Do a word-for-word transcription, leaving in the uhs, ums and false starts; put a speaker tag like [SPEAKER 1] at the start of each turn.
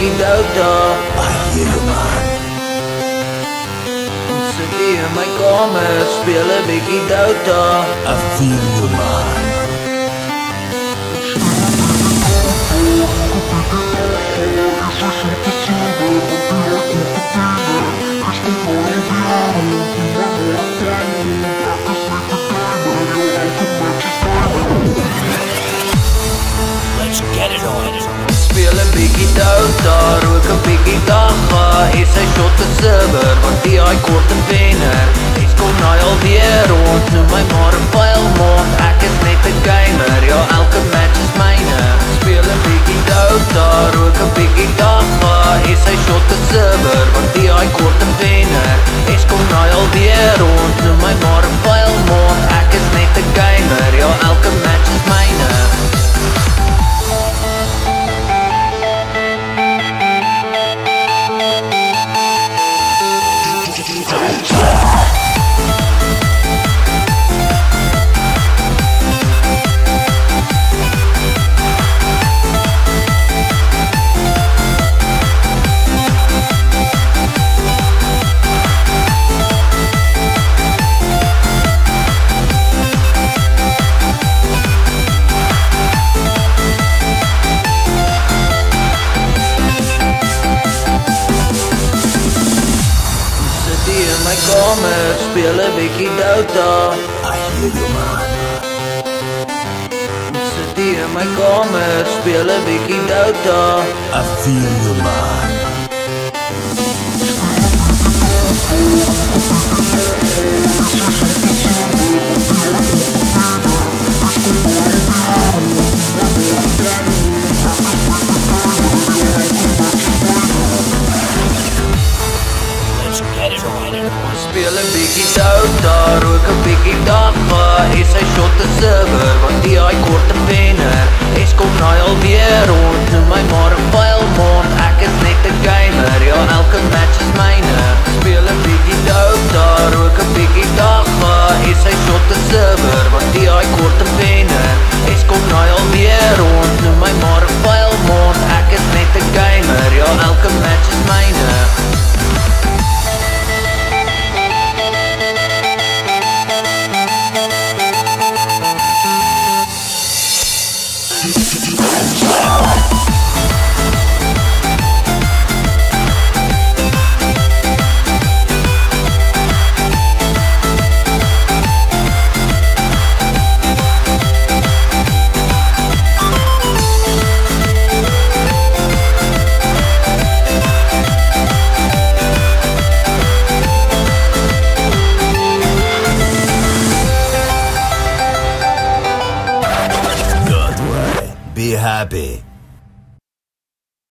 [SPEAKER 1] Biggie Daughter.
[SPEAKER 2] I hear you man.
[SPEAKER 1] Ons sit hier in my kamer, speel 'n Biggie Daughter.
[SPEAKER 2] I feel you man.
[SPEAKER 3] Let's get it on.
[SPEAKER 1] Speel 'n Biggie Daughter, rook 'n Biggie Dagga. Is hy shot te sober, want die hy kort en wenner. Eens kom hy alweer rond, noem my maar 'n vuilmond. Ek is net 'n gamer, ja elke match is myne. Speel 'n Biggie Daughter, rook 'n Biggie Dagga. Is hy shot te sober, want die hy kort en wenner. Eens kom hy alweer rond, noem my maar 'n vuilmond. Ek is net 'n gamer, ja elke match is myne. My kamer, speel 'n Biggie Daughter.
[SPEAKER 2] I hear you man.
[SPEAKER 1] Sit hier in my kamer, speel 'n Biggie Daughter.
[SPEAKER 2] I feel you man.
[SPEAKER 1] Speel 'n Biggie Daughter, rook 'n Biggie Dagga. Is hy shot te sober, want die hy kort en wenner. Eens kom hy alweer rond, noem my maar 'n vuilmond. Ek is net 'n gamer, ja elke match is myne. Speel 'n Biggie Daughter, rook 'n Biggie Dagga. Is hy shot te sober, want die hy kort en wenner. Eens kom hy alweer rond, noem my maar 'n vuilmond. Ek is net 'n gamer, ja elke match is myne.
[SPEAKER 2] Be happy.